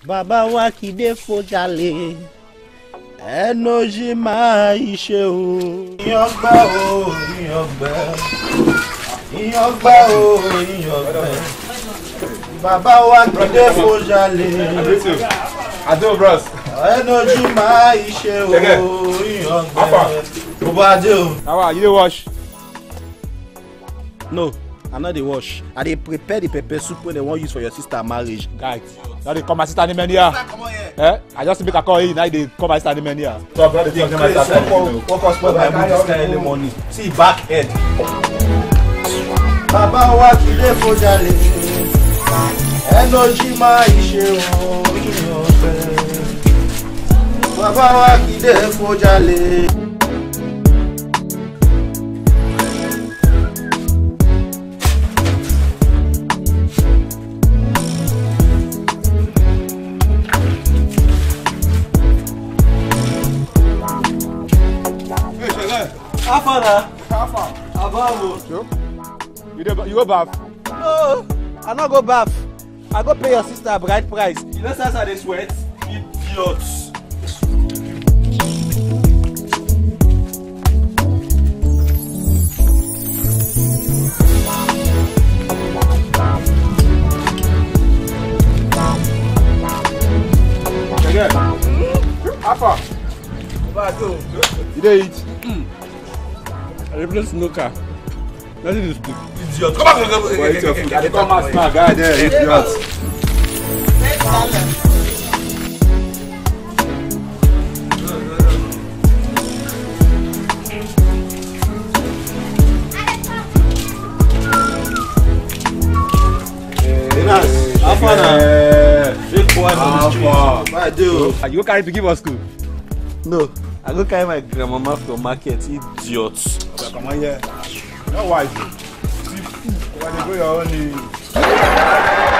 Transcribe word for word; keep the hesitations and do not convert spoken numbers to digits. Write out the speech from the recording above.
Baba wa kide fojale. Enoji ma ise o. Iyogba o, iyogba. Iyogba o, iyogba. Baba wa kide fojale. Ado bros. Enoji ma ise o, iyogba. Obade. How are you? Wash. No, I know they wash. I they prepare the pepper soup when they want use for your sister marriage. Guys, now they come my sister name here. Eh? I just make a call here. Now they come my sister name here. So I'm going to take my sister. What us spoil by this kind of money? See back head. Baba wa kide fojale. Enoji ma ise o. Baba wa kide fojale. Afana. Afa. Abavo. Sure. You go, you go bath? No, I not go bath. I go pay your sister bride price. You know how they sweat? Idiots. Again. Afa. Bato. You dey eat? Mm. I dey play snooker. Nothing is good. Idiot. Come back. Well, eat your food. I dey come out smart, guy there. Idiot. Afana. Big boy on the street. What I do? You go carry pikin for school? No, I go carry my grandmama from market. Idiots. Come on here. Your wife. See, when you go your own.